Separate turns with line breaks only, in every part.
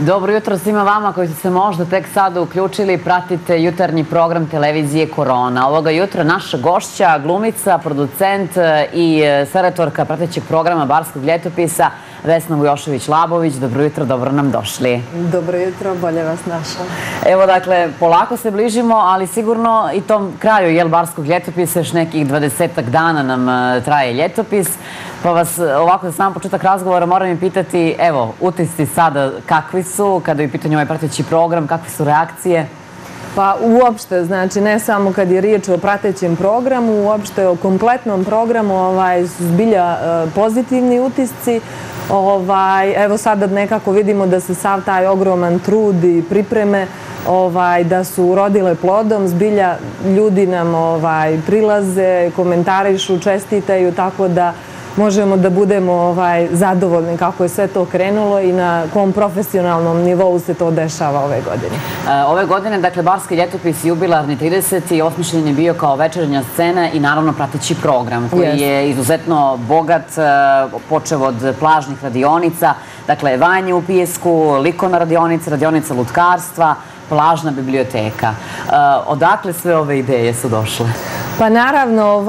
Dobro jutro svima vama koji ste se možda tek sada uključili. Pratite jutarnji program televizije Korona. Ovoga jutra naša gošća, glumica, producent i selektorka pratećeg programa Barskog ljetopisa Vesna Vujošević-Labović. Dobro jutro, dobro nam došli.
Dobro jutro, bolje vas našla.
Evo, dakle, polako se bližimo, ali sigurno i tom kraju Barskog ljetopisa još nekih 20-ak dana nam traje ljetopis. Pa vas ovako za sam početak razgovora moram i pitati, evo, utisci sada kakvi su, kada je u pitanju ovaj prateći program, kakve su reakcije?
Pa uopšte, znači ne samo kad je riječ o pratećem programu, uopšte o kompletnom programu zbilja pozitivni utisci. Evo sada nekako vidimo da se sav taj ogroman trud i pripreme da su urodile plodom, zbilja ljudi nam prilaze, komentarišu, čestitaju, tako da možemo da budemo zadovoljni kako je sve to krenulo i na kom profesionalnom nivou se to dešava ove godine.
Ove godine, dakle, Barski ljetopis jubilarni 30. osmišljen je bio kao večernja scena i naravno prateći program koji je izuzetno bogat, počev od plažnih radionica, dakle, vanje u pijesku, likovna radionica, radionica lutkarstva, plažna biblioteka. Odakle sve ove ideje su došle?
Pa naravno,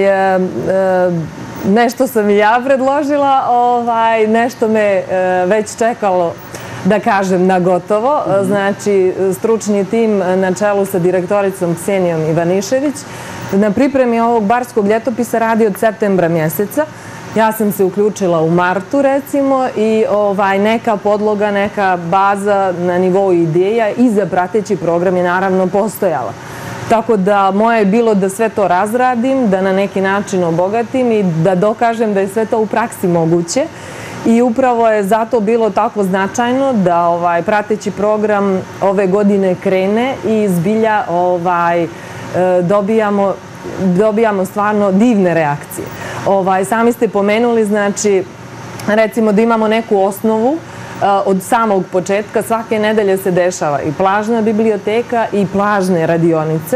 nešto sam i ja predložila, nešto me već čekalo, da kažem, na gotovo. Znači, stručni tim na čelu sa direktoricom Ksenijom Ivanišević na pripremi ovog Barskog ljetopisa radi od septembra mjeseca. Ja sam se uključila u martu, recimo, i neka podloga, neka baza na nivou ideja i za prateći program je naravno postojala. Tako da moje je bilo da sve to razradim, da na neki način obogatim i da dokažem da je sve to u praksi moguće. I upravo je zato bilo tako značajno da prateći program ove godine krene i zbilja dobijamo stvarno divne reakcije. Sami ste pomenuli, znači, recimo da imamo neku osnovu. Od samog početka svake nedelje se dešava i plažna biblioteka i plažne radionice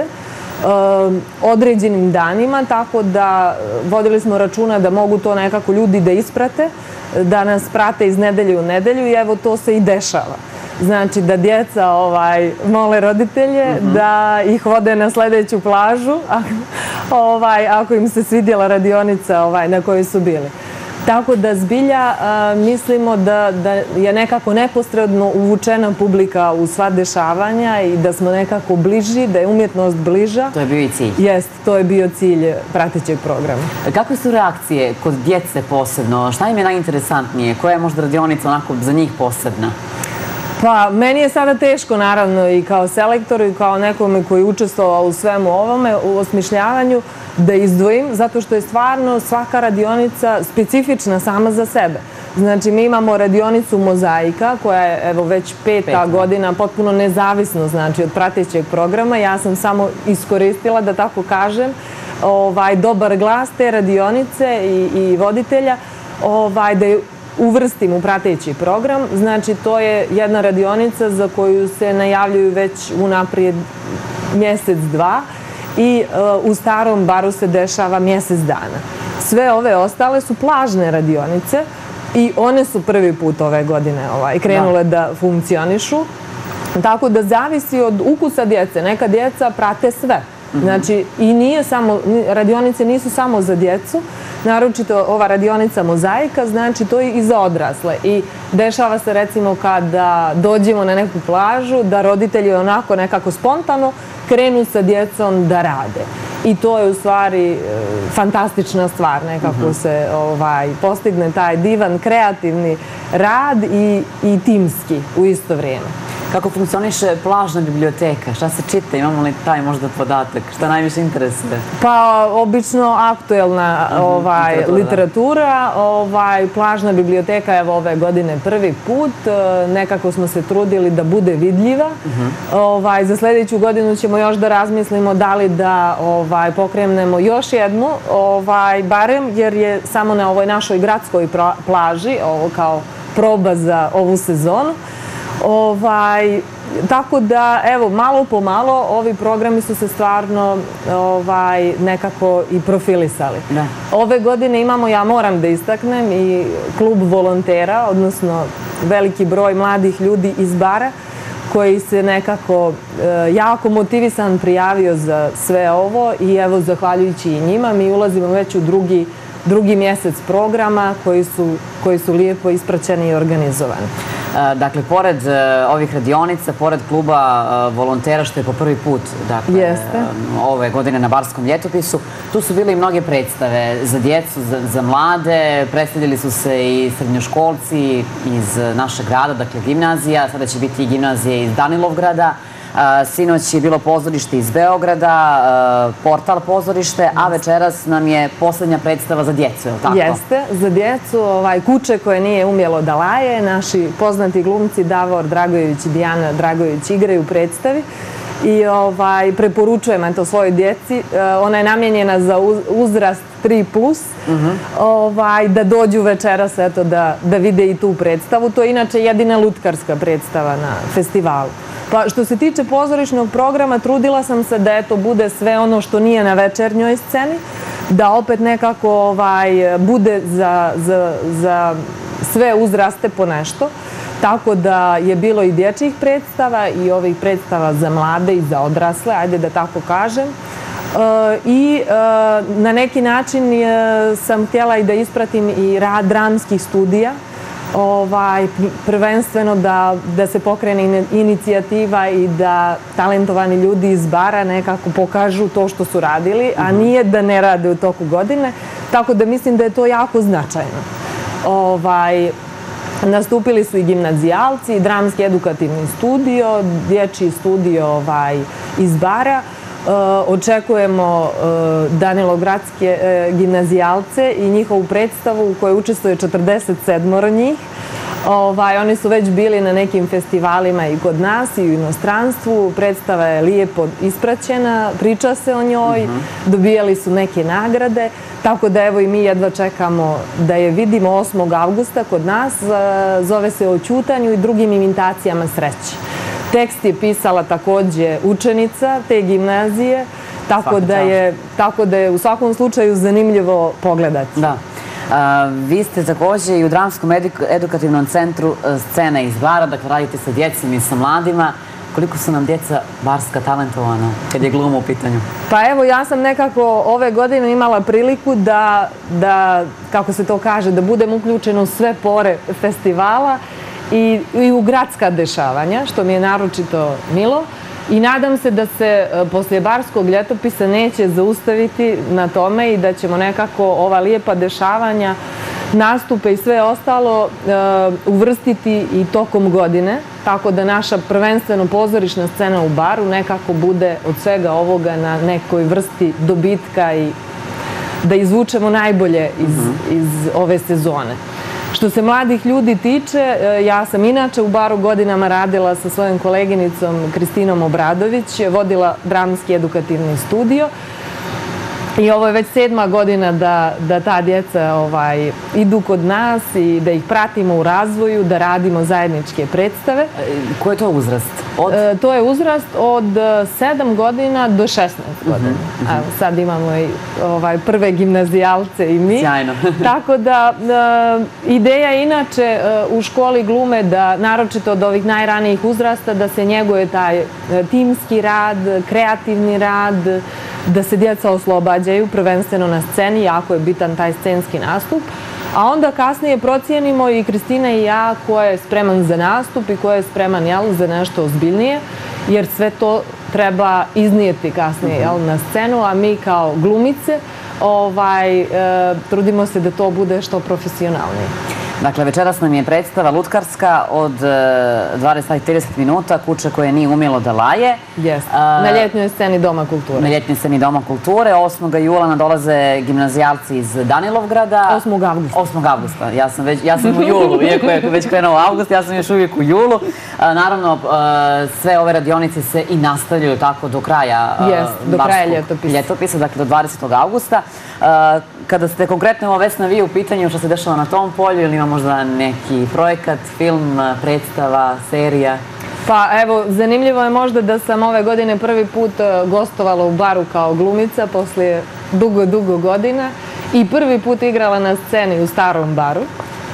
određenim danima, tako da vodili smo računa da mogu to nekako ljudi da isprate, da nas prate iz nedelje u nedelju i evo to se i dešava. Znači da djeca mole roditelje da ih vode na sljedeću plažu ako im se svidjela radionica na kojoj su bili. Tako da zbilja mislimo da je nekako neposredno uvučena publika u sva dešavanja i da smo nekako bliži, da je umjetnost bliža.
To je bio i cilj.
Jest, to je bio cilj pratećeg programa.
Kakve su reakcije kod djece posebno? Šta im je najinteresantnije? Koja je možda radionica onako za njih posebna?
Pa, meni je sada teško, naravno, i kao selektor i kao nekome koji je učestvovao u svemu ovome, u osmišljavanju, da izdvojim, zato što je stvarno svaka radionica specifična sama za sebe. Znači, mi imamo radionicu Mozaika, koja je, evo, već peta godina, potpuno nezavisno, znači, od pratećeg programa. Ja sam samo iskoristila, da tako kažem, dobar glas te radionice i voditelja, da je uvrstim u prateći program. Znači, to je jedna radionica za koju se najavljuju već unaprijed mjesec, dva i u Starom Baru se dešava mjesec dana. Sve ove ostale su plažne radionice i one su prvi put ove godine krenule da funkcionišu. Tako da zavisi od ukusa djece. Neka djeca prate sve. Znači, i nije samo, radionice nisu samo za djecu, naročito ova radionica Mozaika, znači to je i za odrasle. I dešava se recimo kada dođemo na neku plažu, da roditelji onako nekako spontano krenu sa djecom da rade. I to je u stvari fantastična stvar, nekako se postigne taj divan, kreativni rad i timski u isto vrijeme.
Kako funkcioniše plažna biblioteka? Šta se čita? Imamo li taj možda podatak? Šta najviše interesuje?
Pa, obično aktuelna literatura. Plažna biblioteka, evo, ove godine prvi put. Nekako smo se trudili da bude vidljiva. Za sljedeću godinu ćemo još da razmislimo da li da pokrenemo još jednu, barem, jer je samo na ovoj našoj gradskoj plaži, ovo kao proba za ovu sezonu. Tako da, evo, malo po malo ovi programi su se stvarno nekako i profilisali. Ove godine imamo, ja moram da istaknem, i klub volontera, odnosno veliki broj mladih ljudi iz bara koji se nekako jako motivisan prijavio za sve ovo i evo, zahvaljujući i njima, mi ulazimo već u drugi mjesec programa koji su lijepo ispraćeni i organizovani.
Dakle, pored ovih radionica, pored kluba volontera, što je po prvi put ove godine na Barskom ljetopisu, tu su bile i mnoge predstave za djecu, za mlade. Predstavljali su se i srednjoškolci iz našeg grada, dakle gimnazija, sada će biti i gimnazije iz Danilovgrada. Sinoć je bilo pozorište iz Beograda, Portal pozorište, a večeras nam je poslednja predstava za djecu, je li tako?
Jeste, za djecu. Kuće koje nije umjelo da laje. Naši poznati glumci Davor Dragojević i Dijana Dragojević igraju u predstavi i preporučujem to svojoj djeci. Ona je namijenjena za uzrast 3+, da dođu večeras da vide i tu predstavu. To je inače jedina lutkarska predstava na festivalu. Pa što se tiče pozorišnog programa, trudila sam se da bude sve ono što nije na večernjoj sceni, da opet nekako bude za sve uzraste po nešto. Tako da je bilo i dječjih predstava i ovih predstava za mlade i za odrasle, ajde da tako kažem. I na neki način sam htjela i da ispratim i rad dramskih studija, prvenstveno da se pokrene inicijativa i da talentovani ljudi iz bara nekako pokažu to što su radili, a nije da ne rade u toku godine, tako da mislim da je to jako značajno. Nastupili su i gimnazijalci, dramski edukativni studio, dječji studio iz bara. Očekujemo Danilovgradske gimnazijalce i njihovu predstavu u kojoj učestvuje 47 njih. Oni su već bili na nekim festivalima i kod nas i u inostranstvu. Predstava je lijepo ispraćena, priča se o njoj, dobijali su neke nagrade. Tako da evo i mi jedva čekamo da je vidimo 8. avgusta kod nas. Zove se O ćutanju i drugim imitacijama sreće. Tekst je pisala također učenica te gimnazije, tako da je u svakom slučaju zanimljivo pogledati.
Da. Vi ste također i u Dramskom edukativnom centru Scena iz bara, dakle radite sa djecom i sa mladima. Koliko su nam djeca barska talentovana kad je gluma u pitanju?
Pa evo, ja sam nekako ove godine imala priliku da, kako se to kaže, da budem uključena u sve pore festivala i u gradska dešavanja, što mi je naročito milo. I nadam se da se poslije Barskog ljetopisa neće zaustaviti na tome i da ćemo nekako ova lijepa dešavanja, nastupe i sve ostalo uvrstiti i tokom godine, tako da naša prvenstveno pozorišna scena u baru nekako bude od svega ovoga na nekoj vrsti dobitka i da izvučemo najbolje iz ove sezone. Što se mladih ljudi tiče, ja sam inače u baru godinama radila sa svojom koleginicom Kristinom Obradović, vodila dramski edukativni studio i ovo je već 7. godina da ta djeca idu kod nas i da ih pratimo u razvoju, da radimo zajedničke predstave.
Koji je to uzrast?
To je uzrast od 7 godina do 16 godina. Sad imamo i prve gimnazijalce i mi.
Sjajno.
Tako da ideja je inače u školi glume da, naročito od ovih najranijih uzrasta, da se njeguje taj timski rad, kreativni rad, da se djeca oslobađaju, prvenstveno na sceni, jako je bitan taj scenski nastup. A onda kasnije procijenimo i Kristina i ja ko je spreman za nastup i ko je spreman za nešto ozbiljnije, jer sve to treba iznijeti kasnije na scenu, a mi kao glumice trudimo se da to bude što profesionalnije.
Dakle, večeras nam je predstava lutkarska od 20-30 minuta, Kuće koje nije umjelo da laje.
Jeste, na ljetnjoj sceni Doma kulture.
Na ljetnjoj sceni Doma kulture. 8. jula nadolaze gimnazijalci iz Danilovgrada.
8. avgusta.
8. avgusta. Ja sam u julu, iako je već krenuo avgust, ja sam još uvijek u julu. Naravno, sve ove radionice se i nastavljaju tako do kraja ljetopisa, dakle do 20. avgusta. Kada ste konkretno, Vesna, vi u pitanju što se dešava na tom polju ili ima možda neki projekat, film, predstava, serija?
Pa evo, zanimljivo je možda da sam ove godine prvi put gostovala u baru kao glumica poslije dugo godina i prvi put igrala na sceni u starom baru.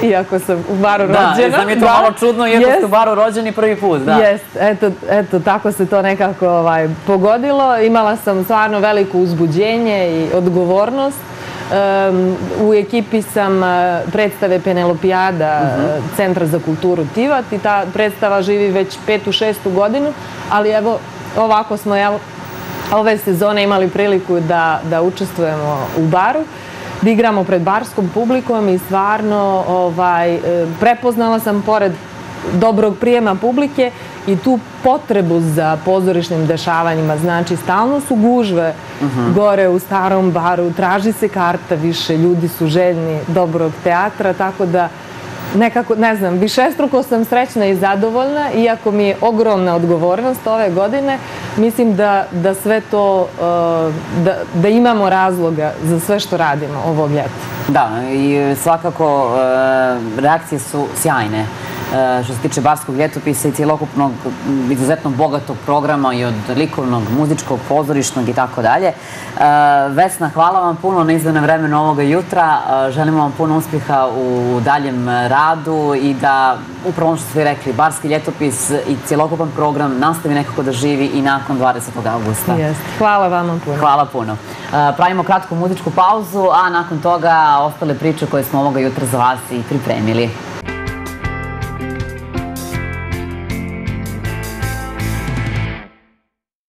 iako sam u Baru rođena.
Da, znam je to malo čudno, iako ste u Baru rođeni prvi put, da.
Jest, eto, tako se to nekako pogodilo. Imala sam stvarno veliko uzbuđenje i odgovornost. U ekipi sam predstave Penelopijada Centra za kulturu Tivat i ta predstava živi već 5. 6. godinu, ali evo, ovako smo ove sezone imali priliku da učestvujemo u Baru, da igramo pred barskom publikom i stvarno prepoznala sam pored dobrog prijema publike i tu potrebu za pozorišnim dešavanjima. Znači, stalno su gužve gore u starom Baru, traži se karta više, ljudi su željni dobrog teatra, tako da nekako, ne znam, višestruko sam srećna i zadovoljna, iako mi je ogromna odgovornost ove godine. Mislim da sve to, da imamo razloga za sve što radimo ovog ljeta.
Da, i svakako reakcije su sjajne. Što se tiče Barskog ljetopisa i cijelokupnog izuzetno bogatog programa i od likovnog, muzičkog, pozorišnog i tako dalje. Vesna, hvala vam puno na izdvojenom vremenu ovoga jutra. Želimo vam puno uspjeha u daljem radu i da, upravo ono što ste rekli, Barski ljetopis i cijelokupan program nastavi nekako da živi i nakon 20. augusta.
Hvala vama puno.
Hvala puno. Pravimo kratku muzičku pauzu, a nakon toga ostale priče koje smo ovoga jutra za vas i pripremili.